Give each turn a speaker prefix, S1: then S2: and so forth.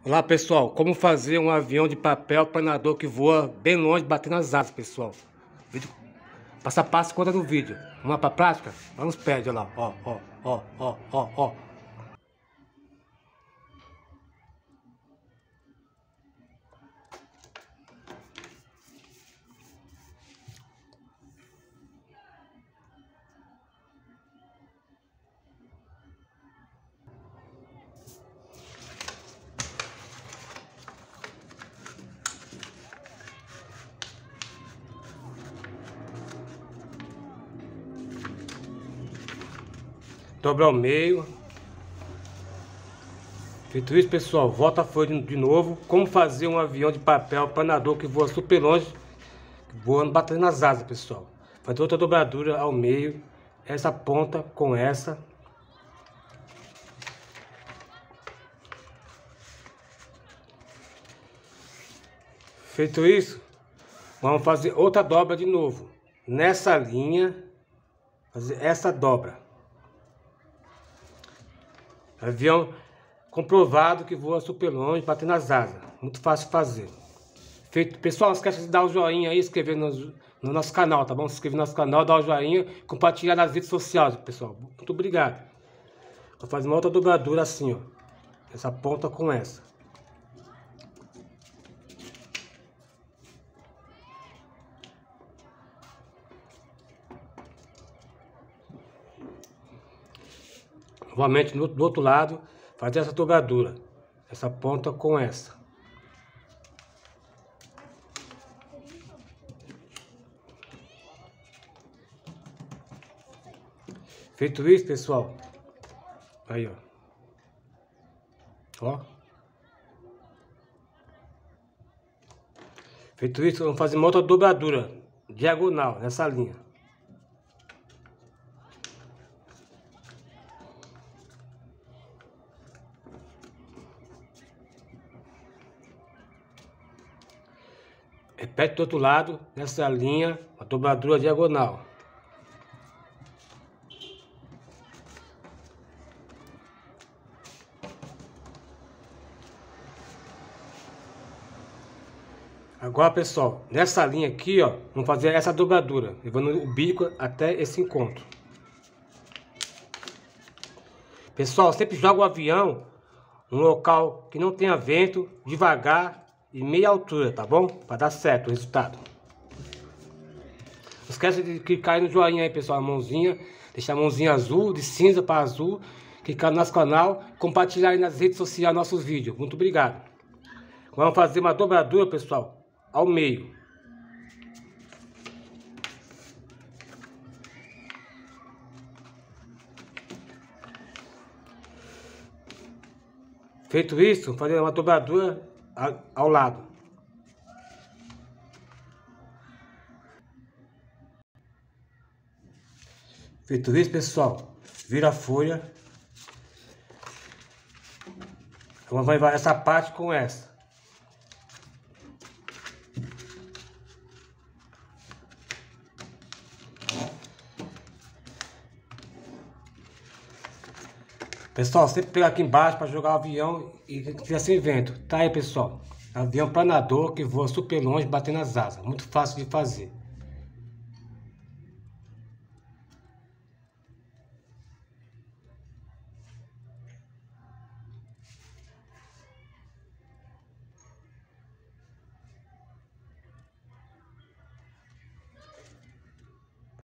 S1: Olá pessoal, como fazer um avião de papel planador que voa bem longe batendo nas asas, pessoal. Vídeo, passo a passo conta no vídeo. Vamos lá pra prática? Vamos pede, olha lá, ó. Dobra ao meio. Feito isso, pessoal, volta a folha de novo. Como fazer um avião de papel planador que voa super longe, voando batendo nas asas, pessoal. Fazer outra dobradura ao meio, essa ponta com essa. Feito isso, vamos fazer outra dobra de novo. Nessa linha, fazer essa dobra. Avião comprovado que voa super longe, batendo nas asas. Muito fácil de fazer. Feito. Pessoal, não esqueça de dar o joinha aí, inscrever no nosso canal, tá bom? Se inscrever no nosso canal, dar o joinha, compartilhar nas redes sociais, pessoal. Muito obrigado. Vou fazer uma outra dobradura assim, ó. Essa ponta com essa. Novamente do outro lado, fazer essa dobradura, essa ponta com essa. Feito isso, pessoal, aí ó. Feito isso, vamos fazer uma outra dobradura diagonal nessa linha. Repete do outro lado, nessa linha, a dobradura diagonal. Agora, pessoal, nessa linha aqui, ó, vamos fazer essa dobradura, levando o bico até esse encontro. Pessoal, sempre joga o avião num local que não tenha vento, devagar e meia altura, tá bom? Para dar certo o resultado. Não esquece de clicar aí no joinha aí, pessoal, a mãozinha, deixar a mãozinha azul, de cinza para azul, clicar no nosso canal, compartilhar aí nas redes sociais nossos vídeos. Muito obrigado. Vamos fazer uma dobradura, pessoal, ao meio. Feito isso, fazer uma dobradura ao lado. Feito isso, pessoal, vira a folha. Vamos levar essa parte com essa. Pessoal, sempre pegar aqui embaixo para jogar o avião e ficar sem vento. Tá aí, pessoal. Avião planador que voa super longe, batendo as asas. Muito fácil de fazer.